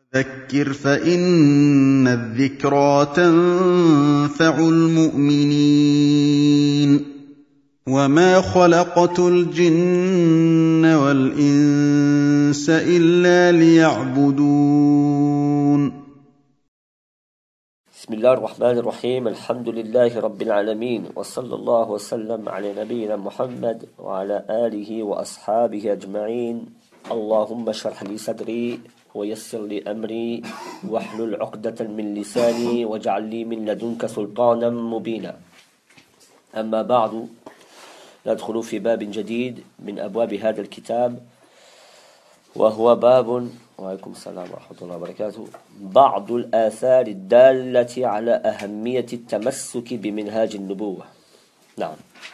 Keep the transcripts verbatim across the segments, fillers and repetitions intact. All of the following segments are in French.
فذكر فإن الذكرى تنفع المؤمنين وما خلقت الجن والإنس إلا ليعبدون بسم الله الرحمن الرحيم الحمد لله رب العالمين وصلى الله وسلم على نبينا محمد وعلى آله وأصحابه أجمعين اللهم اشرح لي صدري ويسر لي أمري واحلل عقدة من لساني واجعل لي من لدنك سلطانا مبينا أما بعد ندخل في باب جديد من أبواب هذا الكتاب وهو باب وعليكم السلام ورحمة الله وبركاته بعض الآثار الدالة على أهمية التمسك بمنهاج النبوة. نعم،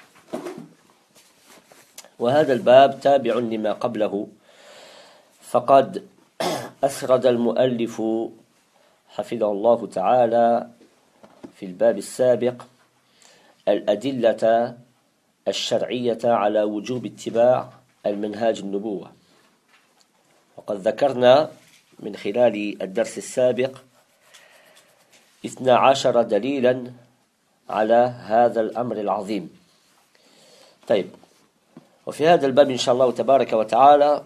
وهذا الباب تابع لما قبله، فقد أسرد المؤلف حفظه الله تعالى في الباب السابق الأدلة الشرعية على وجوب اتباع المنهاج النبوة، وقد ذكرنا من خلال الدرس السابق اثنا عشر دليلا على هذا الأمر العظيم. طيب، وفي هذا الباب إن شاء الله تبارك وتعالى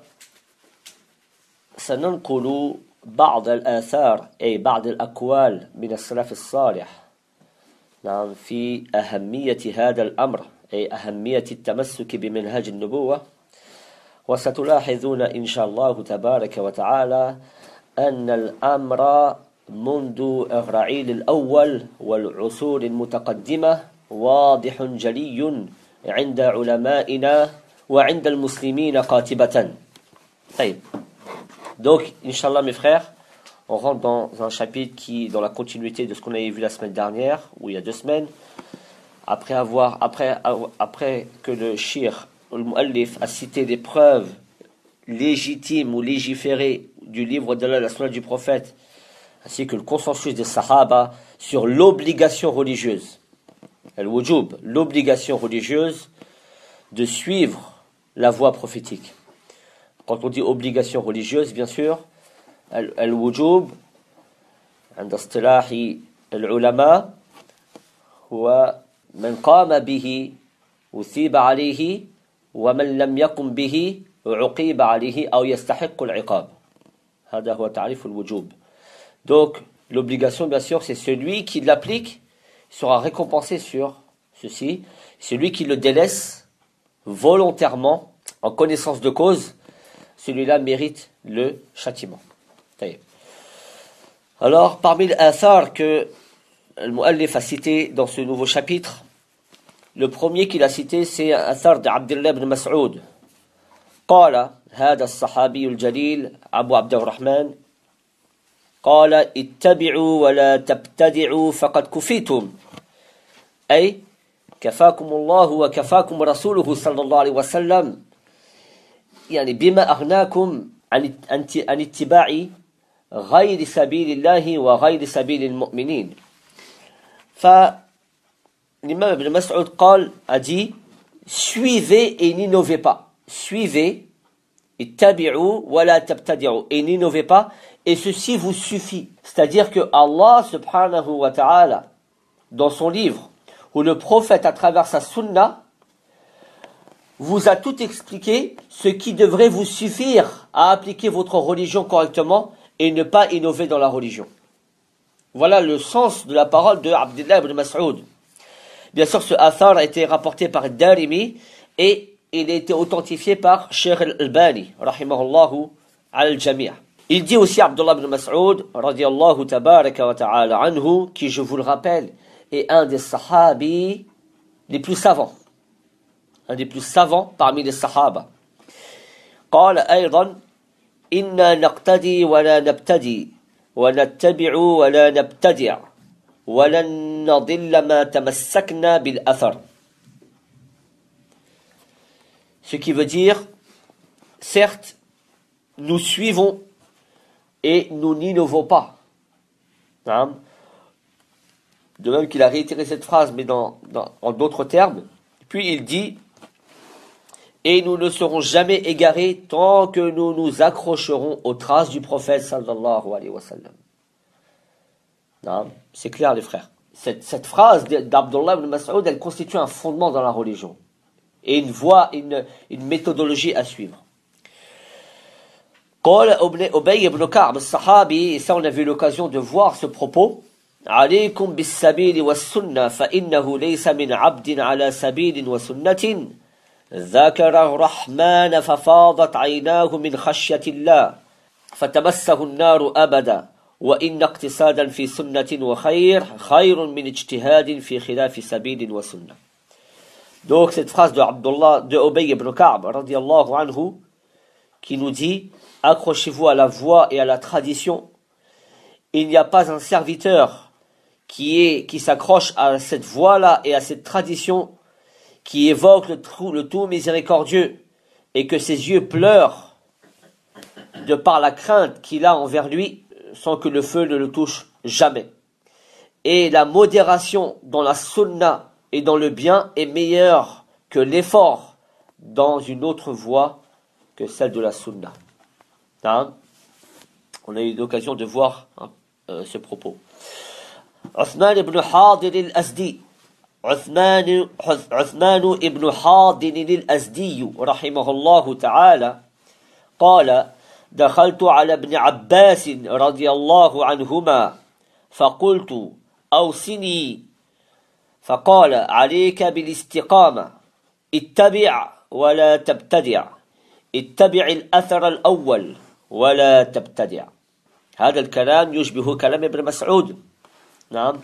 سننقل بعض الآثار أي بعض الأقوال من السلف الصالح نعم في أهمية هذا الأمر أي أهمية التمسك بمنهاج النبوة، وستلاحظون إن شاء الله تبارك وتعالى أن الأمر منذ الرعيل الأول والعصور المتقدمة واضح جلي عند علمائنا وعند المسلمين قاتبة. طيب، donc, Inch'Allah mes frères, on rentre dans un chapitre qui, dans la continuité de ce qu'on avait vu la semaine dernière, ou il y a deux semaines, après avoir, après, après que le shir, le muallif, a cité des preuves légitimes ou légiférées du livre d'Allah, la sunna du prophète, ainsi que le consensus des sahaba sur l'obligation religieuse, al-wujub, l'obligation religieuse de suivre la voie prophétique. Quand on dit obligation religieuse, bien sûr, al-wujub, عند اصطلاح العلماء هو من قام به أثيب عليه ومن لم يقم به عُقِيبَ عليه أو يستحق العقاب. هذا هو تعريف الوجوب. Donc, l'obligation, bien sûr, c'est celui qui l'applique sera récompensé sur ceci. Celui qui le délaisse volontairement, en connaissance de cause, celui-là mérite le châtiment. Alors, parmi les athars que le muallif a cité dans ce nouveau chapitre, le premier qu'il a cité, c'est un athar d'Abdullah ibn Mas'ud. قال هذا الصحابي الجليل أبو عبد الرحمن قال اتبعوا ولا تبتدعوا فقد كفيتم، أي كفاكم الله وكفاكم رسوله صلى الله عليه وسلم، يعني بما أغناكم عن عن اتباع غير سبيل الله وغير سبيل المؤمنين. فالإمام ابن مسعود قال a dit suivez et n'innovez pas. Suivez, ittabi'u wa la tabtadi'u, et n'innovez pas, et ceci vous suffit. C'est-à-dire que Allah subhanahu wa ta'ala, dans son livre, ou le prophète à travers sa sunna, vous a tout expliqué ce qui devrait vous suffire à appliquer votre religion correctement et ne pas innover dans la religion. Voilà le sens de la parole de Abdullah ibn Mas'ud. Bien sûr, ce athar a été rapporté par Darimi et il a été authentifié par Cheikh al-Albani, rahimahullahu al-Jami'. Il dit aussi Abdullah ibn Mas'ud, radiyallahu tabaraka wa ta'ala anhu, qui, je vous le rappelle, est un des sahabis les plus savants. Un des plus savants parmi les sahaba. قال أيضا إنا نقتدي ولا نبتدي ونتبع ولا نبتدع ولن نضل ما تمسكنا بالأثر. Ce qui veut dire, certes, nous suivons et nous n'innovons pas. De même qu'il a réitéré cette phrase, mais dans, dans, en d'autres termes. Puis il dit, et nous ne serons jamais égarés tant que nous nous accrocherons aux traces du prophète sallallahu alayhi wa sallam. Non, c'est clair les frères. Cette, cette phrase d'Abdullah ibn Mas'ud, elle constitue un fondement dans la religion et une voie, une, une méthodologie à suivre. قال أبي بن كعب الصحابي, et ça on a eu l'occasion de voir ce propos, عليكم بالسبيل والسنة فإنه ليس من عبد على سبيل وسنة ذكر الرحمن ففاضت عيناه من خشية الله فتمسه النار أبدا وإن اقتصادا في سنة وخير خير من اجتهاد في خلاف سبيل وسنة. Donc cette phrase de Abdullah de Ubay ibn Ka'b radiyallahu anhu qui nous dit accrochez-vous à la voie et à la tradition. Il n'y a pas un serviteur qui est qui s'accroche à cette voie-là et à cette tradition qui évoque le, trou, le tout miséricordieux et que ses yeux pleurent de par la crainte qu'il a envers lui sans que le feu ne le touche jamais. Et la modération dans la sunna et dans le bien est meilleure que l'effort dans une autre voie que celle de la sunna. Hein? On a eu l'occasion de voir hein, euh, ce propos. Uthman ibn Hadir al-Asdi عثمان عثمان ابن حاضن الأزدي رحمه الله تعالى قال دخلت على ابن عباس رضي الله عنهما فقلت أوصني فقال عليك بالاستقامة اتبع ولا تبتدع اتبع الأثر الأول ولا تبتدع. هذا الكلام يشبه كلام ابن مسعود. نعم.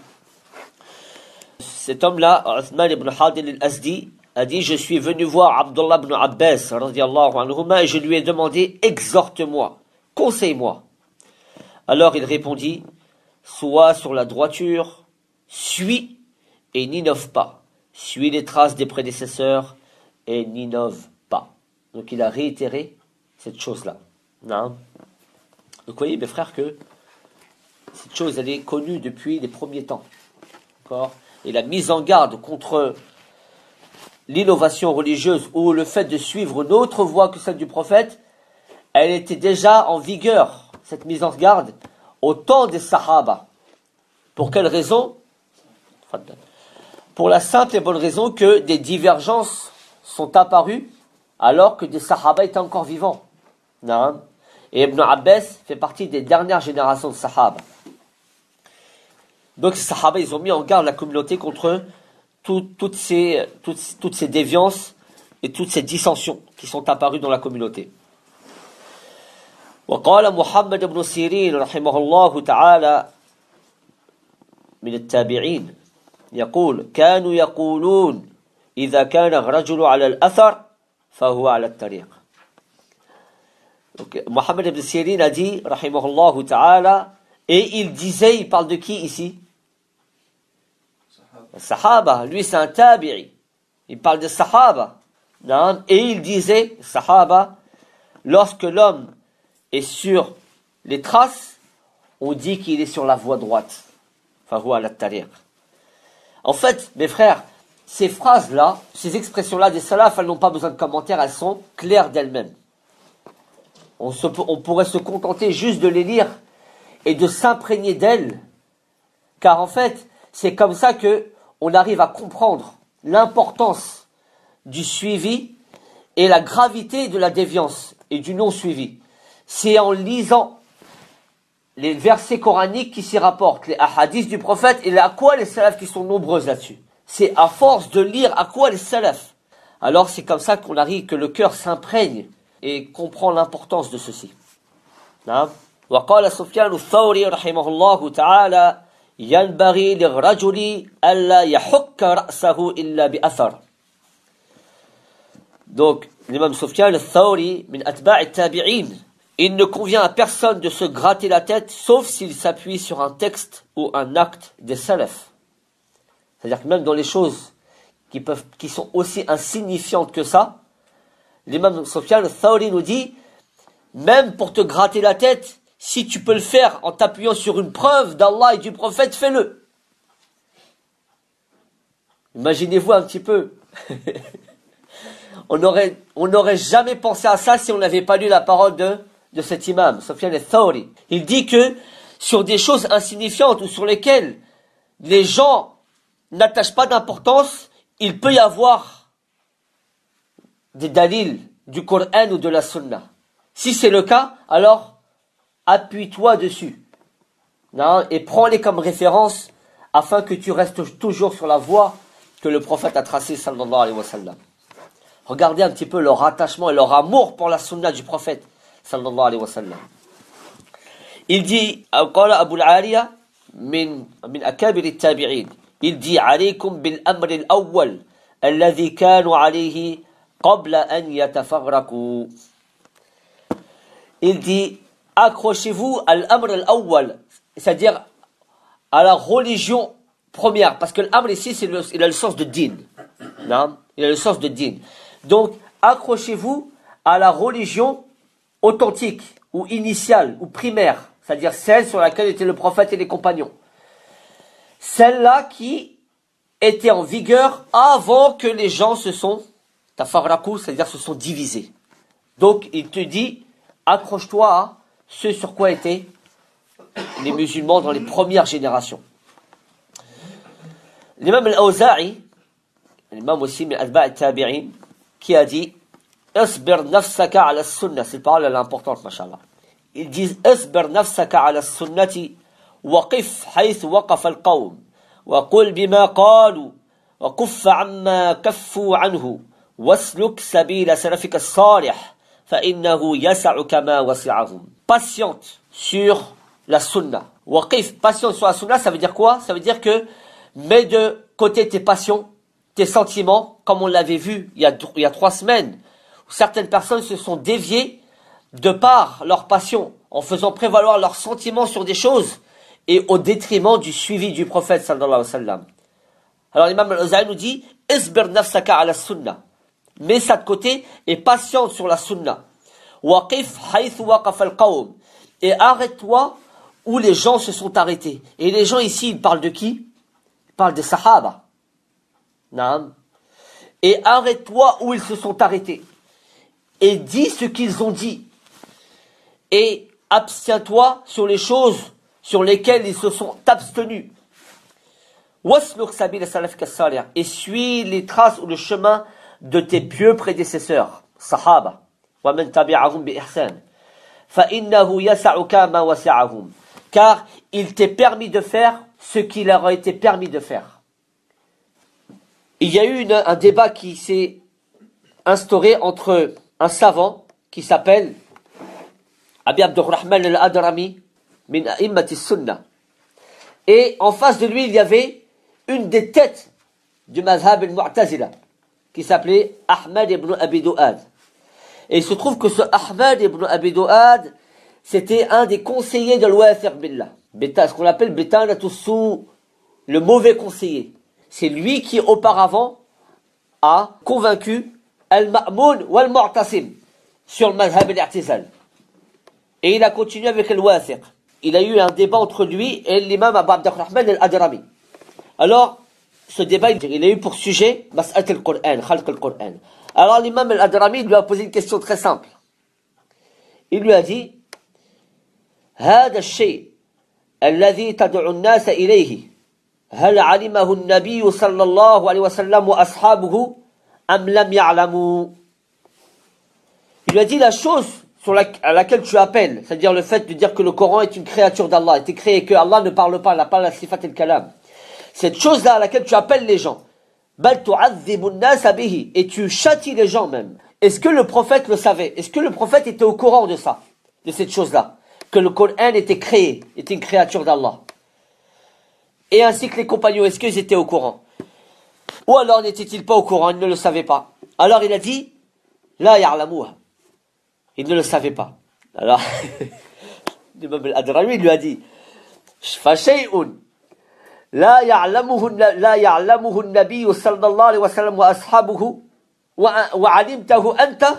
Cet homme-là, Uthman ibn Hadir al-Asdi, a dit, je suis venu voir Abdullah ibn Abbas, radiyallahu anhuma, et je lui ai demandé, exhorte-moi, conseille-moi. Alors il répondit, sois sur la droiture, suis et n'innove pas. Suis les traces des prédécesseurs et n'innove pas. Donc il a réitéré cette chose-là. Non. Donc vous voyez, mes frères, que cette chose, elle est connue depuis les premiers temps. D'accord ? Et la mise en garde contre l'innovation religieuse ou le fait de suivre une autre voie que celle du prophète, elle était déjà en vigueur, cette mise en garde, au temps des Sahaba. Pour quelle raison? Pour la simple et bonne raison que des divergences sont apparues alors que des Sahaba étaient encore vivants. Et Ibn Abbas fait partie des dernières générations de Sahaba. Donc les Sahaba, ils ont mis en garde la communauté contre tout, toutes, ces, toutes, toutes ces déviances et toutes ces dissensions qui sont apparues dans la communauté. وقال محمد بن سيرين رحمه الله تعالى من التابعين يقول كانوا يقولون إذا كان الرجل على الأثر فهو على الطريق. Donc, Mohammed ibn Sirin a dit رحمه الله تعالى, et il disait, il parle de qui ici? Sahaba, lui c'est un tabi'i. Il parle de Sahaba. Non? Et il disait, Sahaba, lorsque l'homme est sur les traces, on dit qu'il est sur la voie droite. Fahuwa al-tariq. En fait, mes frères, ces phrases-là, ces expressions-là des salafs, elles n'ont pas besoin de commentaires, elles sont claires d'elles-mêmes. On, se, on pourrait se contenter juste de les lire et de s'imprégner d'elles, car en fait, c'est comme ça que on arrive à comprendre l'importance du suivi et la gravité de la déviance et du non-suivi. C'est en lisant les versets coraniques qui s'y rapportent, les hadiths du prophète, et à quoi les salafs qui sont nombreux là-dessus. C'est à force de lire à quoi les salafs. Alors c'est comme ça qu'on arrive, que le cœur s'imprègne et comprend l'importance de ceci. وقال سفيان الثوري رحمه الله تعالى ينبغي للرجل ألا يحك رأسه إلا بأثر. Donc, l'imam Sufyan al-Thawri, min atba' al-tabi'in, il ne convient à personne de se gratter la tête, sauf s'il s'appuie sur un texte ou un acte des salafs. C'est-à-dire que même dans les choses qui peuvent, qui sont aussi insignifiantes que ça, l'imam Sufyan al-Thawri nous dit, même pour te gratter la tête, si tu peux le faire en t'appuyant sur une preuve d'Allah et du prophète, fais-le. Imaginez-vous un petit peu. On n'aurait on n'aurait jamais pensé à ça si on n'avait pas lu la parole de, de cet imam, Sufyan al-Thawri. Il dit que sur des choses insignifiantes ou sur lesquelles les gens n'attachent pas d'importance, il peut y avoir des dalils du Coran ou de la Sunna. Si c'est le cas, alors appuie-toi dessus. Non, et prends-les comme référence afin que tu restes toujours sur la voie que le prophète a tracée, sallallahu alayhi wa sallam. Regardez un petit peu leur attachement et leur amour pour la sunna du prophète, sallallahu alayhi wa sallam. Il dit, قال أبو العالية من من أكابر التابعين. Il dit, عليكم بالأمر الأول الذي كانوا عليه قبل أن يتفرقوا. Il dit, accrochez-vous à l'amr al-awwal, c'est-à-dire à la religion première, parce que l'amr ici, c'est le, il a le sens de din. Non, il a le sens de din. Donc, accrochez-vous à la religion authentique, ou initiale, ou primaire, c'est-à-dire celle sur laquelle étaient le prophète et les compagnons. Celle-là qui était en vigueur avant que les gens se sont tafarraku, c'est-à-dire se sont divisés. Donc, il te dit, accroche-toi à ce sur quoi étaient les musulmans dans les premières générations. L'imam al-Awza'i, l'imam aussi, mais Atba' al-Tabi'in, qui a dit Asbir nafsaka ala sunnah. Cette parole elle est importante, mashallah. Ils disent Asbir nafsaka ala sunnati waqif hayth waqaf al-qawm wa qul bima qalu wa kuffa amma kaffu anhu wasluk sabila salafika as-salih fa innahu yas'uka ma wasi'ahum. Patiente sur la sunna. Waqif, patiente sur la sunna, ça veut dire quoi? Ça veut dire que mets de côté tes passions, tes sentiments, comme on l'avait vu il y a, il y a trois semaines, où certaines personnes se sont déviées de par leur passion, en faisant prévaloir leurs sentiments sur des choses, et au détriment du suivi du prophète, sallallahu alayhi wa sallam. Alors l'imam al-Awza'i nous dit, isbir nafsaka ala sunna. Mets ça de côté, et patiente sur la sunna. Waqif haythu waqaf al-qawm. Et arrête-toi où les gens se sont arrêtés. Et les gens ici, ils parlent de qui? Ils parlent des sahaba. Naam. Et arrête-toi où ils se sont arrêtés. Et dis ce qu'ils ont dit. Et abstiens-toi sur les choses sur lesquelles ils se sont abstenus. Wasluk sabil salafika as-salih. Et suis les traces ou le chemin de tes pieux prédécesseurs, sahaba. Wa man tabi'ahum bi ihsan. Fa innahu yas'uka ma wasi'ahum. Car il t'est permis de faire ce qu'il leur a été permis de faire. Il y a eu une, un débat qui s'est instauré entre un savant qui s'appelle Abi Abdurrahman al-Adrami min a'immati sunnah. Et en face de lui, il y avait une des têtes du mazhab al-Mu'tazila qui s'appelait Ahmad ibn Abi Du'ad. Et il se trouve que ce Ahmad ibn Abi Du'ad, c'était un des conseillers de l'Wathiq billah. Ce qu'on appelle Betanatussu, le mauvais conseiller. C'est lui qui, auparavant, a convaincu Al-Ma'moun ou Al-Mu'tasim sur le mazhab al-i'tizal. Et il a continué avec Al-Wathiq. Il a eu un débat entre lui et l'imam Abu Abdurrahman al-Adrami. Alors, ce débat, il a eu pour sujet Mas'at al-Qur'an, Khalq al-Qur'an. Alors l'imam al-Adrami lui a posé une question très simple. Il lui a dit هذا الشيء الذي تدعو الناس إليه هل علمه النبي صلى الله عليه وسلم وأصحابه أم لم يعلموا. Il lui a dit la chose sur la, à laquelle tu appelles, c'est-à-dire le fait de dire que le Coran est une créature d'Allah, a été créé et que Allah ne parle pas, il n'a pas la sifat et le kalam. Cette chose-là à laquelle tu appelles les gens, bal tu'adhibu an-nas bihi, et tu châties les gens même. Est-ce que le prophète le savait? Est-ce que le prophète était au courant de ça, de cette chose-là, que le Coran était créé, était une créature d'Allah? Et ainsi que les compagnons, est-ce qu'ils étaient au courant? Ou alors n'étaient-ils pas au courant, ils ne le savaient pas? Alors il a dit, la ya'lamuha. Il ne le savait pas. Alors, l'imam al-Adrami lui a dit, fa shay'un la ya'lamuhu la ya'lamuhu an-nabiy sallallahu alayhi wa sallam wa ashabuhu wa wa 'alimtahu anta.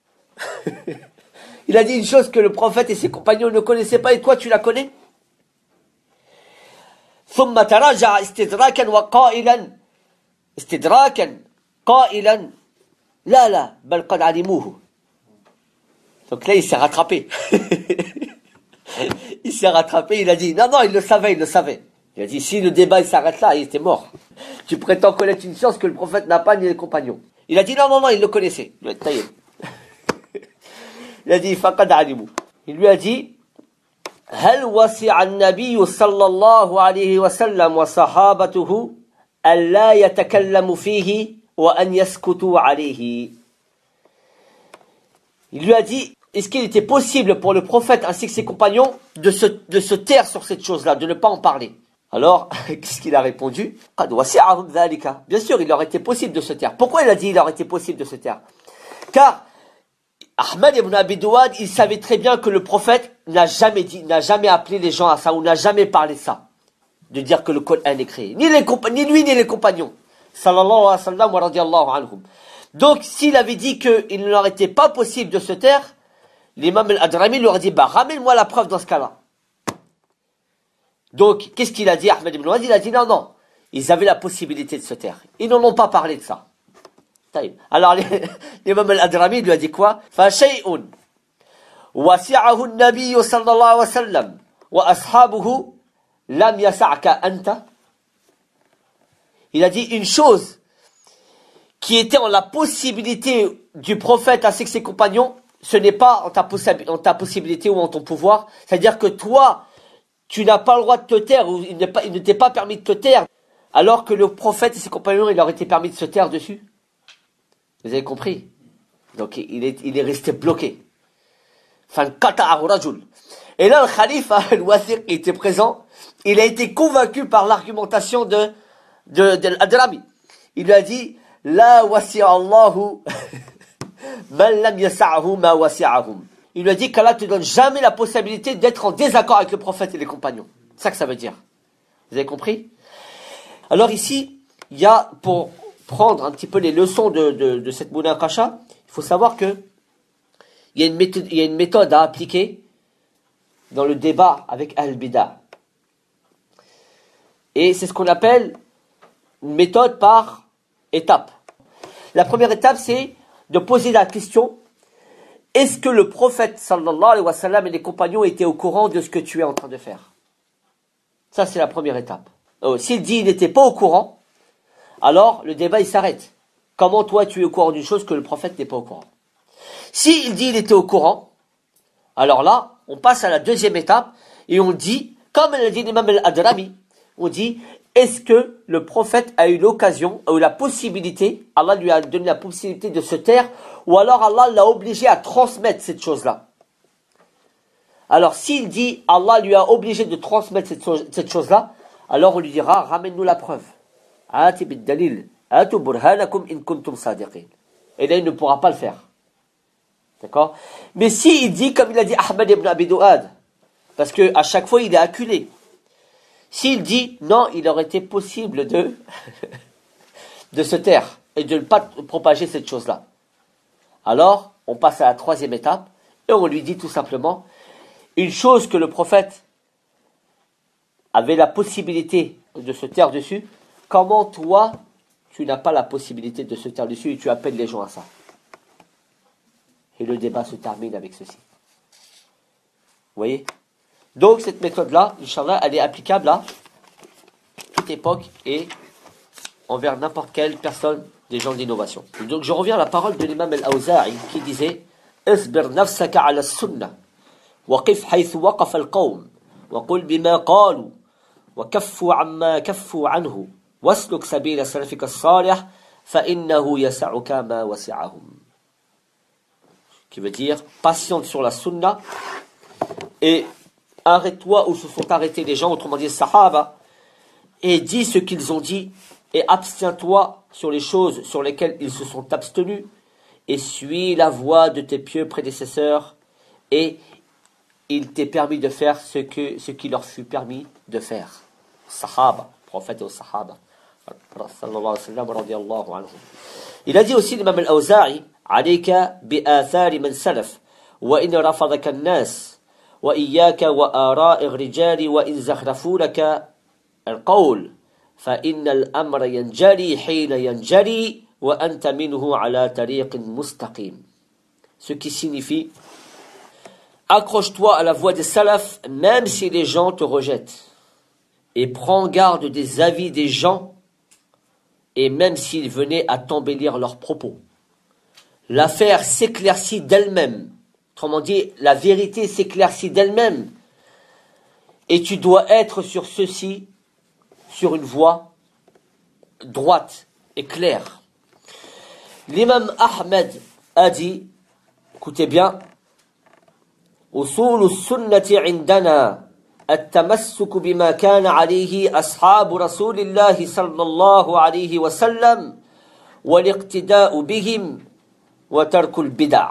Il a dit une chose que le prophète et ses compagnons ne connaissaient pas et toi tu la connais. ثم تراجع استدراكا وقائلا استدراكا قائلا La la, bal qad alimuhu. Donc là, il s'est rattrapé. Il s'est rattrapé, il a dit, non, non, il le savait, il le savait. Il a dit, si le débat il s'arrête là, il était mort. Tu prétends connaître une science que le prophète n'a pas ni les compagnons. Il a dit, non, non, non, il le connaissait. Il a dit, il a dit, faqad alimu. Il lui a dit, هل وسع النبي صلى الله عليه وسلم وصحابته ألا يتكلم فيه وأن يسكتوا عليه. Il lui a dit, est-ce qu'il était possible pour le prophète ainsi que ses compagnons de se, de se taire sur cette chose-là, de ne pas en parler? Alors, qu'est-ce qu'il a répondu? Bien sûr, il leur était possible de se taire. Pourquoi il a dit il leur était possible de se taire? Car Ahmad ibn Abi Douad, il savait très bien que le prophète n'a jamais dit, n'a jamais appelé les gens à ça, ou n'a jamais parlé de ça, de dire que le Coran est créé. Ni, les, ni lui, ni les compagnons. Sallallahu alayhi wa sallam wa radiyallahu anhum. Donc, s'il avait dit qu'il ne leur était pas possible de se taire, l'imam al-Adrami lui aurait dit, bah, ramène-moi la preuve dans ce cas-là. Donc, qu'est-ce qu'il a dit, Ahmed ibn Ouad? Il a dit, non, non, ils avaient la possibilité de se taire. Ils n'en ont pas parlé de ça. Alors, l'imam al-Adrami lui a dit quoi? فَشَيْءٌ وَسِعَهُ النَّبِيُّ صَلَّى اللَّهُ عَلَيْهِ وَسَلَّمَ وَأَصْحَابُهُ لَمْ يَسَعْكَ أَنْتَ. Il a dit une chose qui était en la possibilité du prophète ainsi que ses compagnons, ce n'est pas en ta, possi- en ta possibilité ou en ton pouvoir. C'est-à-dire que toi, tu n'as pas le droit de te taire, ou il ne t'est pas permis de te taire, alors que le prophète et ses compagnons, il leur était permis de se taire dessus. Vous avez compris? Donc il est, il est resté bloqué. Et là, le khalife, le Wathiq, qui était présent, il a été convaincu par l'argumentation de, de, de l'Adrami. Il lui a dit, La wasi'a Allahu man lam yasa'ahu ma wasi'ahum. Il lui a dit qu'Allah te donne jamais la possibilité d'être en désaccord avec le prophète et les compagnons. C'est ça que ça veut dire. Vous avez compris? Alors ici, il y a, pour prendre un petit peu les leçons de, de, de cette munaqasha, il faut savoir que il y a une méthode, il y a une méthode à appliquer dans le débat avec Al-Bida. Et c'est ce qu'on appelle une méthode par étape. La première étape, c'est de poser la question, est-ce que le prophète sallallahu alayhi wa sallam et les compagnons étaient au courant de ce que tu es en train de faire? Ça, c'est la première étape. Euh, s'il dit il n'était pas au courant, alors le débat il s'arrête. Comment toi tu es au courant d'une chose que le prophète n'est pas au courant? S'il dit il était au courant, alors là, on passe à la deuxième étape et on dit, comme l'a dit l'imam al-Adrami, on dit, est-ce que le prophète a eu l'occasion, a eu la possibilité, Allah lui a donné la possibilité de se taire, ou alors Allah l'a obligé à transmettre cette chose-là? Alors s'il dit, Allah lui a obligé de transmettre cette, chose, cette chose-là, alors on lui dira, ramène-nous la preuve. Ati bid-dalil, atu burhanakum in kuntum sadiqin. Et là il ne pourra pas le faire. D'accord? Mais s'il dit, comme il a dit Ahmad ibn Abi Douad, parce que à chaque fois il est acculé, s'il dit non, il aurait été possible de, de se taire et de ne pas propager cette chose-là. Alors, on passe à la troisième étape et on lui dit tout simplement, une chose que le prophète avait la possibilité de se taire dessus, comment toi, tu n'as pas la possibilité de se taire dessus et tu appelles les gens à ça? Et le débat se termine avec ceci. Vous voyez? Donc cette méthode-là, Inch'Allah, elle est applicable à toute époque et envers n'importe quelle personne des gens d'innovation. Donc je reviens à la parole de l'imam al-Awza'i qui disait « Isbir nafsaka ala sunnah, wa qif haythu waqaf al-qawm, wa qul bima qalu, wa kaffu amma kaffu anhu, wasluk sabila salafika as-salih, fa innahu yasa'uka ma wasi'ahum. » Qui veut dire patiente sur la sunna et arrête-toi où se sont arrêtés les gens, autrement dit les sahaba, et dis ce qu'ils ont dit et abstiens-toi sur les choses sur lesquelles ils se sont abstenus et suis la voie de tes pieux prédécesseurs et il t'est permis de faire ce, que, ce qui leur fut permis de faire. Sahaba, prophète et sahaba. Il a dit aussi l'imam al-Awza'i, alayka bi athari man salaf wa in rafadaka an-nas wa iyyaka wa ara'i ar-rijali wa in zakhrafu laka القول فإن الأمر ينجلي حين ينجلي وأنت منه على طريق مستقيم. Ce qui signifie accroche-toi à la voie des salafs même si les gens te rejettent et prends garde des avis des gens et même s'ils venaient à t'embellir leurs propos. L'affaire s'éclaircit d'elle-même. Autrement dit, la vérité s'éclaircit d'elle-même. Et tu dois être sur ceci, sur une voie droite et claire. L'imam Ahmed a dit, écoutez bien, أصول السنة عندنا التمسك بما كان عليه أصحاب رسول الله صلى الله عليه وسلم والاقتداء بهم وترك البدع.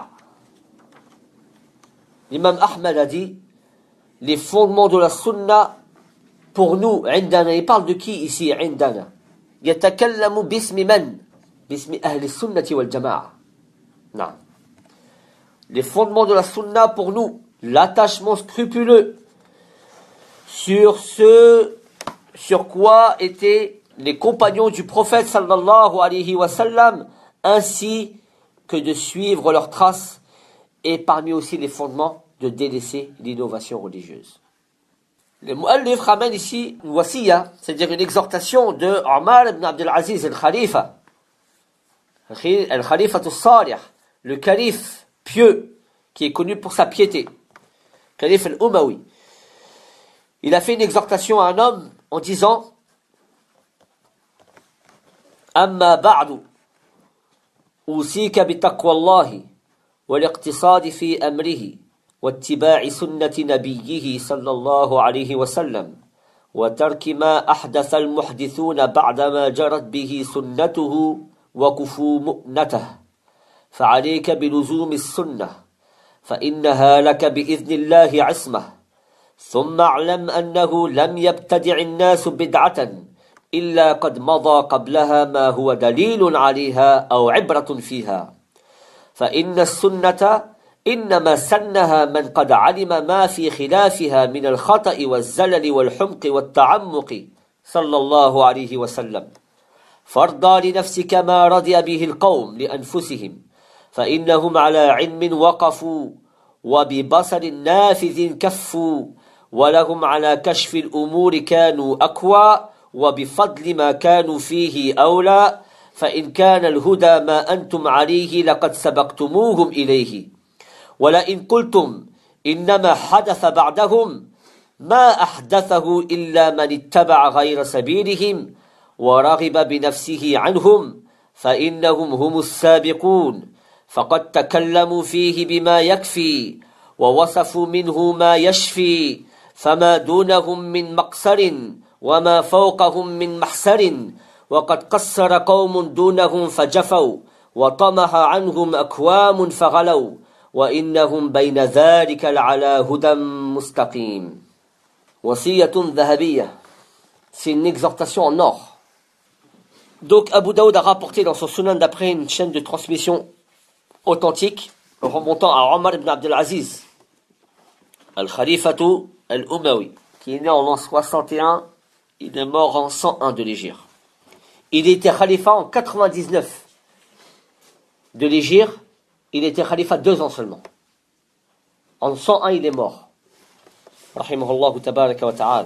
L'imam Ahmed a dit, les fondements de la sunna, pour nous, عندنا, il parle de qui ici, عندنا, يتكلم باسم من, باسم أهل السنة والجماعة. Non. Les fondements de la sunna, pour nous, l'attachement scrupuleux sur ce sur quoi étaient les compagnons du prophète sallallahu alayhi wa sallam, ainsi que de suivre leurs traces, et parmi aussi les fondements de délaisser l'innovation religieuse. Le muallif ramène ici une wasiya, c'est-à-dire une exhortation de Omar ibn Abdul Aziz al-Khalifa, al-Khalifa al-Salih, le calife pieux, qui est connu pour sa piété, calife al-Umawi. Il a fait une exhortation à un homme en disant Amma ba'du usika bi taqwallahi wal iqtisadi fi amrihi واتباع سنة نبيه صلى الله عليه وسلم وترك ما أحدث المحدثون بعدما جرت به سنته وكفوا مؤنته فعليك بلزوم السنة فإنها لك بإذن الله عصمة ثم اعلم أنه لم يبتدع الناس بدعة إلا قد مضى قبلها ما هو دليل عليها أو عبرة فيها فإن السنة إنما سنها من قد علم ما في خلافها من الخطأ والزلل والحمق والتعمق صلى الله عليه وسلم فارضى لنفسك ما رضي به القوم لأنفسهم فإنهم على علم وقفوا وببصر نافذ كفوا ولهم على كشف الأمور كانوا أقوى وبفضل ما كانوا فيه أولى فإن كان الهدى ما أنتم عليه لقد سبقتموهم إليه ولئن قلتم إنما حدث بعدهم ما أحدثه إلا من اتبع غير سبيلهم ورغب بنفسه عنهم فإنهم هم السابقون فقد تكلموا فيه بما يكفي ووصفوا منه ما يشفي فما دونهم من مقصر وما فوقهم من محسر وقد قصر قوم دونهم فجفوا وطمح عنهم أكوام فغلوا وإنهم بين ذلك لعلى هدى مستقيم. وصية ذهبية, c'est une exhortation en or. Donc Abu Daoud a rapporté dans son Sunan d'après une chaîne de transmission authentique remontant à Omar ibn Abdul Aziz al-Khalifatu al-Umawi, qui est né en l'an soixante et un, il est mort en cent un de l'Hégire. Il était khalifa en quatre-vingt-dix-neuf de l'Hégire. Il était khalifa deux ans seulement. En cent un, il est mort. Rahimahullah tabaraka wa ta'ala.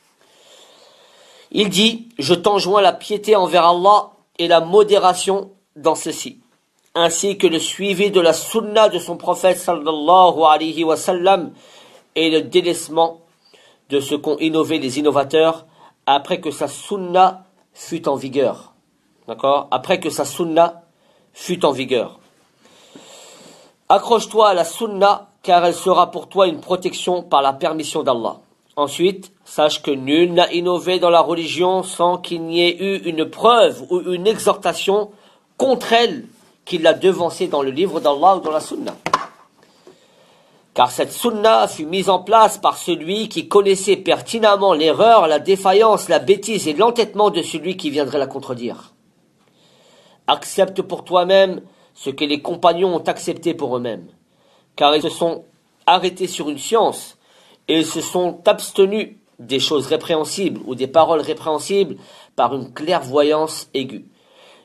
Il dit, je t'enjoins la piété envers Allah et la modération dans ceci, ainsi que le suivi de la sunna de son prophète sallallahu alayhi wa sallam et le délaissement de ce qu'ont innové les innovateurs après que sa sunna fut en vigueur. D'accord? Après que sa sunna fut en vigueur. Accroche-toi à la sunna, car elle sera pour toi une protection par la permission d'Allah. Ensuite, sache que nul n'a innové dans la religion sans qu'il n'y ait eu une preuve ou une exhortation contre elle qui l'a devancée dans le livre d'Allah ou dans la sunna. Car cette sunna fut mise en place par celui qui connaissait pertinemment l'erreur, la défaillance, la bêtise et l'entêtement de celui qui viendrait la contredire. Accepte pour toi-même ce que les compagnons ont accepté pour eux-mêmes, car ils se sont arrêtés sur une science et ils se sont abstenus des choses répréhensibles ou des paroles répréhensibles par une clairvoyance aiguë.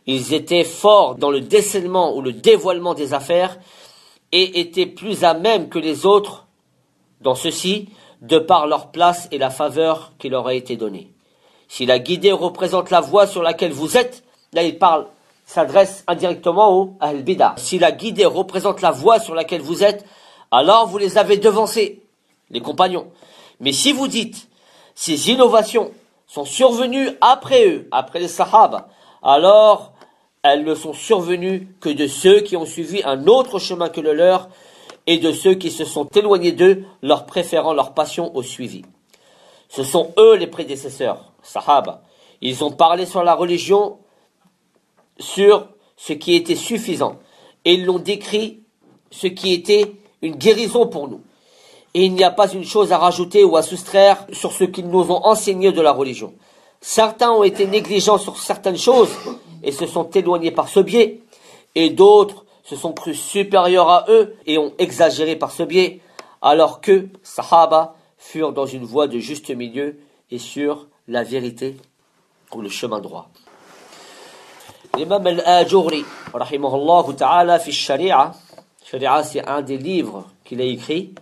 ils étaient forts dans le décèlement ou le dévoilement des affaires et étaient plus à même que les autres dans ceci, de par leur place et la faveur qui leur a été donnée. Si la guidée représente la voie sur laquelle vous êtes, là il parle, s'adresse indirectement au Ahl-Bida. Si la guidée représente la voie sur laquelle vous êtes, alors vous les avez devancés, les compagnons. Mais si vous dites, ces innovations sont survenues après eux, après les Sahaba, alors elles ne sont survenues que de ceux qui ont suivi un autre chemin que le leur et de ceux qui se sont éloignés d'eux, leur préférant leur passion au suivi. Ce sont eux les prédécesseurs, Sahaba. Ils ont parlé sur la religion, sur ce qui était suffisant, et ils l'ont décrit ce qui était une guérison pour nous. Et il n'y a pas une chose à rajouter ou à soustraire sur ce qu'ils nous ont enseigné de la religion. Certains ont été négligents sur certaines choses et se sont éloignés par ce biais, et d'autres se sont crus supérieurs à eux et ont exagéré par ce biais, alors que Sahaba furent dans une voie de juste milieu et sur la vérité ou le chemin droit. L'imam al-Ajurri, rahimahullah ta'ala, fi sharia, sharia c'est un des livres qu'il a écrit.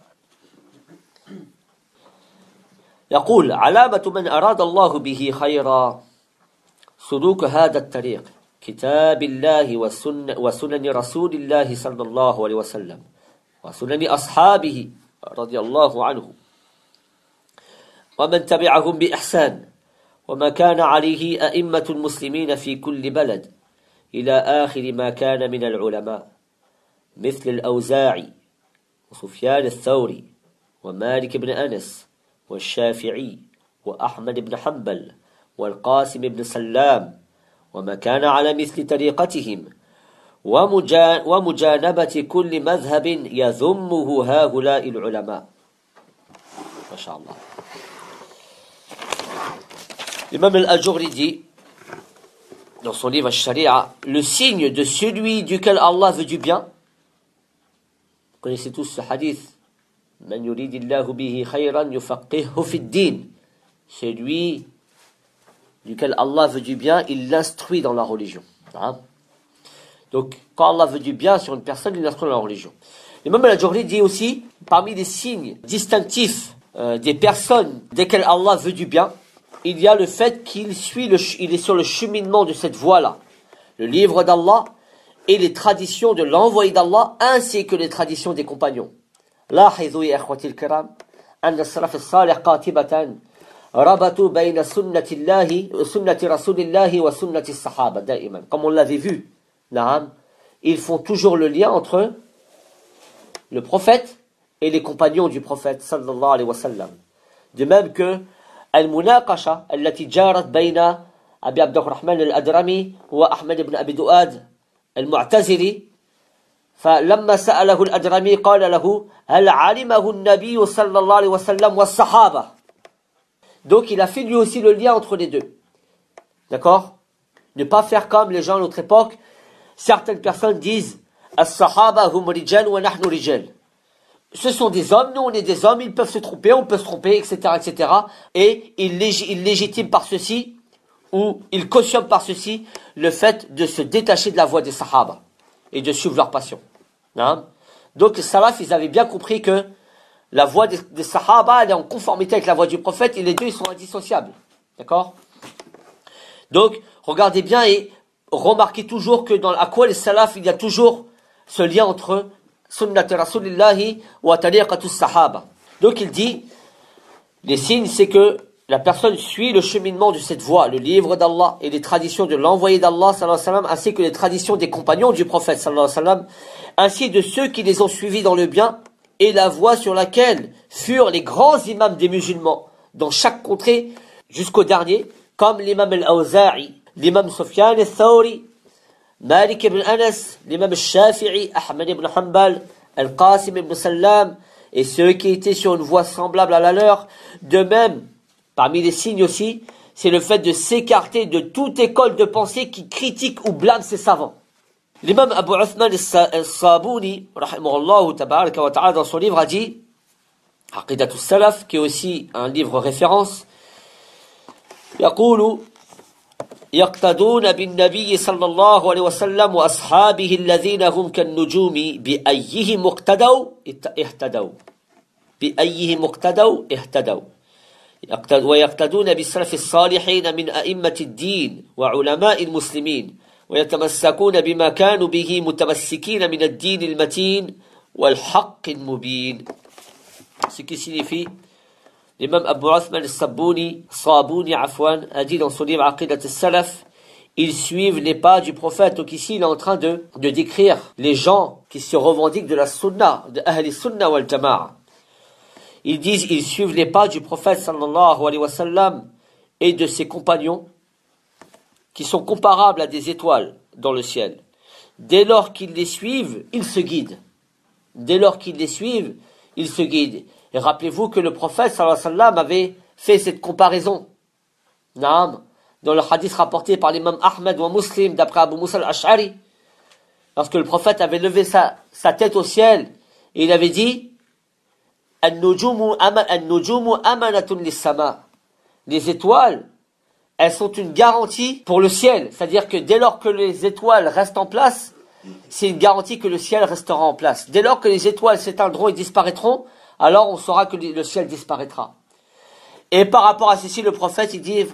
يقول علامة من أراد الله به خيرا سلوك هذا الطريق كتاب الله وسنن, وسنن رسول الله صلى الله عليه وسلم وسنن أصحابه رضي الله عنه ومن تبعهم بإحسان وما كان عليه أئمة المسلمين في كل بلد إلى آخر ما كان من العلماء مثل الأوزاعي وسفيان الثوري ومالك بن أنس والشافعي وأحمد بن حنبل والقاسم بن سلام وما كان على مثل طريقتهم ومجا ومجانبة كل مذهب يذمه هؤلاء العلماء. ما شاء الله. L'imam al-Ajurri dit, dans son livre Al-Sharia, le signe de celui duquel Allah veut du bien. Vous connaissez tous ce hadith. Man yuridillahu bihi khayran yufaqqihhu fid din. Celui duquel Allah veut du bien, il l'instruit dans la religion. Hein? Donc, quand Allah veut du bien sur une personne, il l'instruit dans la religion. L'imam al-Ajurri dit aussi, parmi les signes distinctifs euh, des personnes desquelles Allah veut du bien, il y a le fait qu'il suit, le, il est sur le cheminement de cette voie-là. Le livre d'Allah et les traditions de l'envoyé d'Allah, ainsi que les traditions des compagnons. لاحظوا يا إخوتي الكرام أن السلف الصالح قاطبة ربطوا بين سنة الله سنة رسول الله وسنة الصحابة دائما. Comme on l'avait vu, نعم, ils font toujours le lien entre le prophète et les compagnons du prophète sallallahu alayhi wa sallam. De même que المناقشة التي جارت بين أبي عبد الرحمن الأدرمي وأحمد بن أبي دؤاد المعتزلي فلما سأله الأدرمي قال له هل علمه النبي صلى الله عليه وسلم والصحابة. Donc il a fait lui aussi le lien entre les deux. D'accord? Ne pas faire comme les gens à notre époque. Certaines personnes disent as-sahaba hum rijal wa nahnu rijal. Ce sont des hommes, nous on est des hommes, ils peuvent se tromper, on peut se tromper, et cetera, et cetera. Et ils, lég ils légitiment par ceci, ou ils cautionnent par ceci, le fait de se détacher de la voie des sahaba et de suivre leur passion. Non? Donc les salafs, ils avaient bien compris que la voie des, des sahaba, elle est en conformité avec la voie du prophète, et les deux, ils sont indissociables. D'accord? Donc, regardez bien et remarquez toujours que dans l'aqwal les salafs, il y a toujours ce lien entre sunnat rasulillahi wa tariqatus sahaba. Donc il dit, les signes, c'est que la personne suit le cheminement de cette voie, le livre d'Allah et les traditions de l'envoyé d'Allah, sallallahu alayhi wa sallam, ainsi que les traditions des compagnons du prophète, sallallahu alayhi wa sallam, ainsi de ceux qui les ont suivis dans le bien, et la voie sur laquelle furent les grands imams des musulmans dans chaque contrée, jusqu'au dernier, comme l'imam al-Awza'i, l'imam Sufyan al-Thawri, Malik ibn Anas, l'imam al-Shafi'i, Ahmad ibn Hanbal, al-Qasim ibn Sallam, et ceux qui étaient sur une voie semblable à la leur. De même, parmi les signes aussi, c'est le fait de s'écarter de toute école de pensée qui critique ou blâme ses savants. L'imam Abu Uthman al-Sabuni, rahimahullah tabaraka wa ta'ala, dans son livre a dit, Aqidatus Salaf, qui est aussi un livre référence, يقول يقتدون بالنبي صلى الله عليه وسلم وأصحابه الذين هم كالنجوم بأيهم اقتدوا اهتدوا بأيهم اقتدوا اهتدوا ويقتدون بالسلف الصالحين من أئمة الدين وعلماء المسلمين ويتمسكون بما كانوا به متمسكين من الدين المتين والحق المبين. Ce qui signifie, l'imam Abu Uthman al-Sabuni, Sabuni Afwan, a dit dans son livre Aqidat al-Salaf, ils suivent les pas du prophète. Donc ici, il est en train de, de décrire les gens qui se revendiquent de la sunna, de Ahli Sunna wal Jama'a. Ils disent, ils suivent les pas du prophète sallallahu alayhi wa sallam et de ses compagnons qui sont comparables à des étoiles dans le ciel. Dès lors qu'ils les suivent, ils se guident. Dès lors qu'ils les suivent, ils se guident. Et rappelez-vous que le prophète sallallahu alayhi wa sallam avait fait cette comparaison. Naam, dans le hadith rapporté par l'imam Ahmed ou Muslim d'après Abu Musa al-Ash'ari, lorsque le prophète avait levé sa, sa tête au ciel et il avait dit les étoiles, elles sont une garantie pour le ciel. C'est-à-dire que dès lors que les étoiles restent en place, c'est une garantie que le ciel restera en place. Dès lors que les étoiles s'éteindront et disparaîtront, alors on saura que le ciel disparaîtra. Et par rapport à ceci, le prophète, il dit,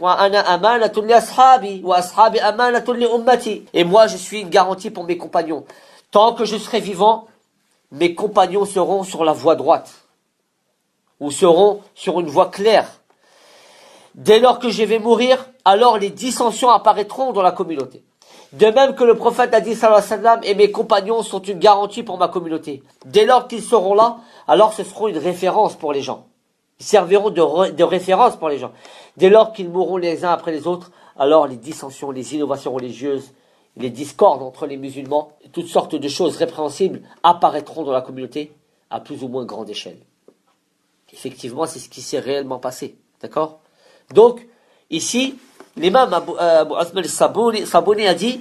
et moi, je suis une garantie pour mes compagnons. Tant que je serai vivant, mes compagnons seront sur la voie droite. Ou seront sur une voie claire. Dès lors que je vais mourir, alors les dissensions apparaîtront dans la communauté. De même que le prophète a dit, sallallahu alayhi wa sallam, et mes compagnons sont une garantie pour ma communauté. Dès lors qu'ils seront là, alors ce seront une référence pour les gens. Ils serviront de, re, de référence pour les gens. Dès lors qu'ils mourront les uns après les autres, alors les dissensions, les innovations religieuses, les discordes entre les musulmans, toutes sortes de choses répréhensibles apparaîtront dans la communauté à plus ou moins grande échelle. Effectivement, c'est ce qui s'est réellement passé. D'accord? Donc, ici, l'imam Abu, euh, Abu Uthman al-Sabuni Sabuni a dit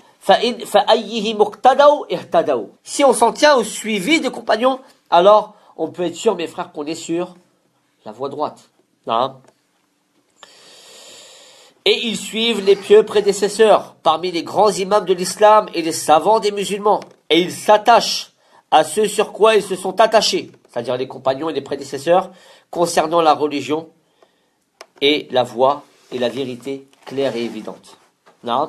si on s'en tient au suivi des compagnons, alors on peut être sûr, mes frères, qu'on est sur la voie droite. Non? Et ils suivent les pieux prédécesseurs parmi les grands imams de l'islam et les savants des musulmans. Et ils s'attachent à ce sur quoi ils se sont attachés, c'est-à-dire les compagnons et les prédécesseurs, concernant la religion et la voie et la vérité claire et évidente. Non?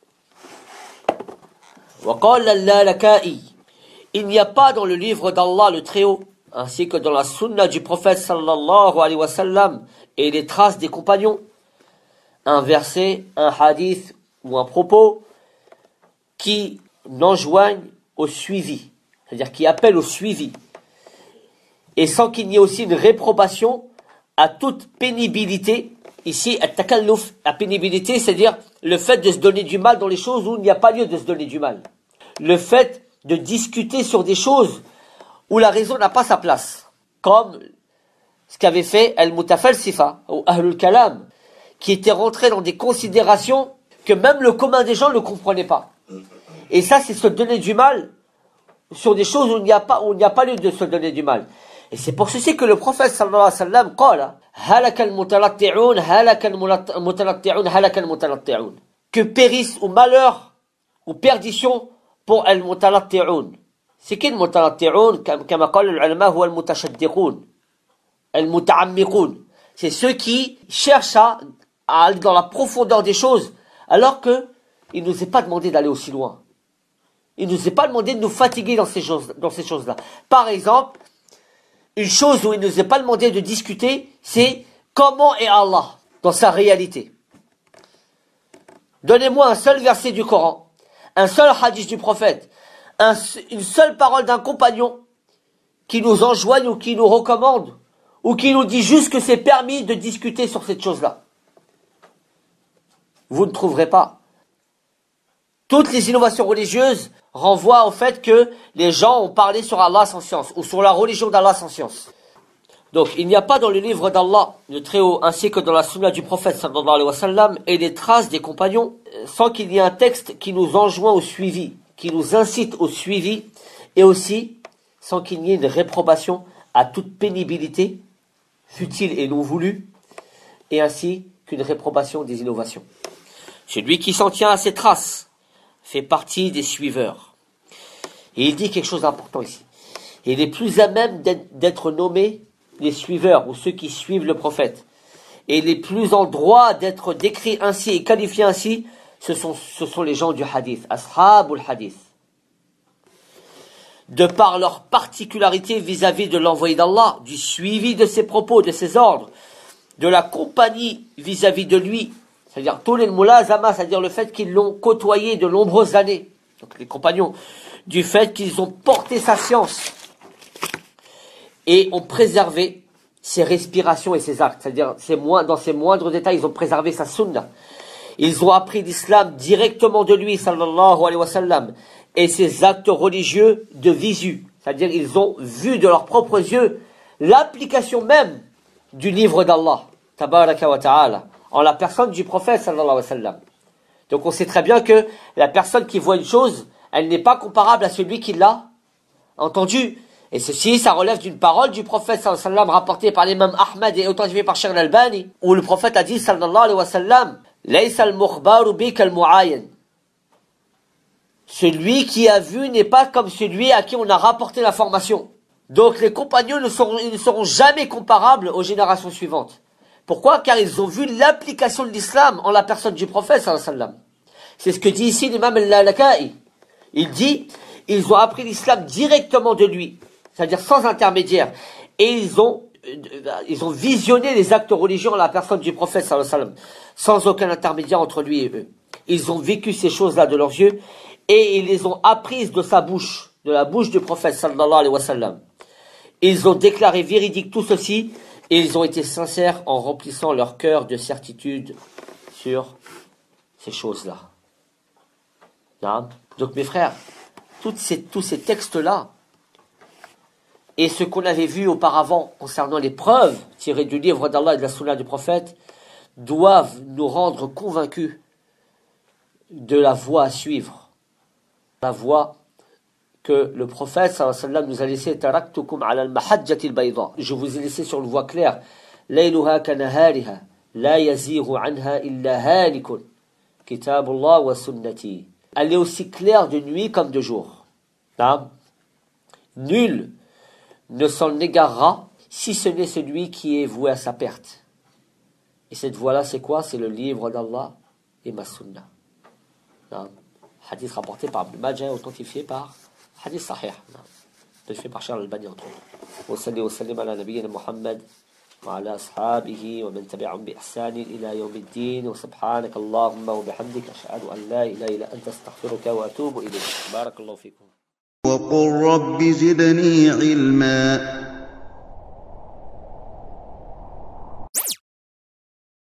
Il n'y a pas dans le livre d'Allah le Très-Haut, ainsi que dans la sunna du prophète sallallahu alayhi wa sallam et les traces des compagnons, un verset, un hadith ou un propos qui n'enjoignent au suivi, c'est-à-dire qui appelle au suivi, et sans qu'il n'y ait aussi une réprobation à toute pénibilité. Ici, at-takalluf, la pénibilité, c'est-à-dire le fait de se donner du mal dans les choses où il n'y a pas lieu de se donner du mal. Le fait de discuter sur des choses où la raison n'a pas sa place. Comme ce qu'avait fait al-mutafalsifa, ou ahlul kalam, qui était rentré dans des considérations que même le commun des gens ne comprenait pas. Et ça, c'est se donner du mal sur des choses où il n'y a pas, où il n'y a pas lieu de se donner du mal. Et c'est pour ceci que le prophèt sallallahu alayhi wa sallam qala halaka al-mutalatti'un halaka al-mutalatti'un halaka al-mutalatti'un, que périsse ou malheur ou perdition pour al-mutalatti'un. C'est qui al-mutalatti'un? Comme قال العلماء هو المتشدقون المتعمقون. C'est ceux qui cherchent à, à aller dans la profondeur des choses alors que il nous est pas demandé d'aller aussi loin. Il nous est pas demandé de nous fatiguer dans ces choses, dans ces choses-là. Par exemple, une chose où il ne nous est pas demandé de discuter, c'est comment est Allah dans sa réalité. Donnez-moi un seul verset du Coran, un seul hadith du prophète, un, une seule parole d'un compagnon qui nous enjoigne ou qui nous recommande ou qui nous dit juste que c'est permis de discuter sur cette chose-là. Vous ne trouverez pas. Toutes les innovations religieuses renvoient au fait que les gens ont parlé sur Allah sans science, ou sur la religion d'Allah sans science. Donc, il n'y a pas dans le livre d'Allah, le Très-Haut, ainsi que dans la sunna du prophète sallallahu alayhi wa sallam, et les traces des compagnons, sans qu'il y ait un texte qui nous enjoint au suivi, qui nous incite au suivi, et aussi, sans qu'il y ait une réprobation à toute pénibilité, futile et non voulue, et ainsi qu'une réprobation des innovations. Celui qui s'en tient à ses traces fait partie des suiveurs. Et il dit quelque chose d'important ici. Il est plus à même d'être nommé les suiveurs ou ceux qui suivent le prophète. Et les plus en droit d'être décrits ainsi et qualifiés ainsi, ce sont, ce sont les gens du hadith, ashabul hadith. De par leur particularité vis-à-vis de l'envoyé d'Allah, du suivi de ses propos, de ses ordres, de la compagnie vis-à-vis de lui, c'est-à-dire tous les mulazama, c'est-à-dire le fait qu'ils l'ont côtoyé de nombreuses années, donc les compagnons, du fait qu'ils ont porté sa science et ont préservé ses respirations et ses actes, c'est-à-dire ses moins, dans ses moindres détails, ils ont préservé sa sunna. Ils ont appris l'islam directement de lui, sallallahu alayhi wa sallam, et ses actes religieux de visu, c'est-à-dire ils ont vu de leurs propres yeux l'application même du livre d'Allah, tabaraka wa ta'ala, en la personne du prophète, sallallahu alayhi wa sallam. Donc on sait très bien que la personne qui voit une chose, elle n'est pas comparable à celui qui l'a entendu. Et ceci, ça relève d'une parole du prophète, sallallahu alayhi wa sallam, rapportée par l'imam Ahmad et authentifiée par Cheikh al-Albani, où le prophète a dit, sallallahu alayhi wa sallam, Laysa al-mukhbaru bika al-mu'ayyan. Celui qui a vu n'est pas comme celui à qui on a rapporté l'information. Donc les compagnons ne seront, ils ne seront jamais comparables aux générations suivantes. Pourquoi? Car ils ont vu l'application de l'islam en la personne du prophète, sallallahu alayhi wa sallam. C'est ce que dit ici l'imam al-Lalaka'i. Il dit, ils ont appris l'islam directement de lui, c'est-à-dire sans intermédiaire. Et ils ont, ils ont visionné les actes religieux en la personne du prophète, sallallahu alayhi wa sallam, sans aucun intermédiaire entre lui et eux. Ils ont vécu ces choses-là de leurs yeux et ils les ont apprises de sa bouche, de la bouche du prophète, sallallahu alayhi wa sallam. Ils ont déclaré véridique tout ceci et ils ont été sincères en remplissant leur cœur de certitude sur ces choses-là. Donc mes frères, toutes ces, tous ces textes-là et ce qu'on avait vu auparavant concernant les preuves tirées du livre d'Allah et de la sunna du prophète doivent nous rendre convaincus de la voie à suivre. La voie que le prophète sallallahu alayhi wa sallam nous a laissé, taraktukum ala al-mahajjati al-bayda. Je vous ai laissé sur une voie claire. Layluha kanahariha la yaziru anha illa halikun. Kitabullah wa sunnati. Elle est aussi claire de nuit comme de jour. Hein? Nul ne s'en égarera si ce n'est celui qui est voué à sa perte. Et cette voie-là, c'est quoi? C'est le livre d'Allah et ma sunna. Hein? Hadith rapporté par Ibn Majah, authentifié par Hadith Sahih, authentifié par Cheikh al-Albani entre autres. Wa salli wa sallim ala nabiyyina Muhammad wa ala ashabihi wa man tabi'ahum bi ihsan ila yawm ad-din wa subhanak Allahumma wa bihamdika ashhadu an la ilaha illa anta astaghfiruka wa atubu ilayk. Barakallahu fikum. وقل رب زدني علما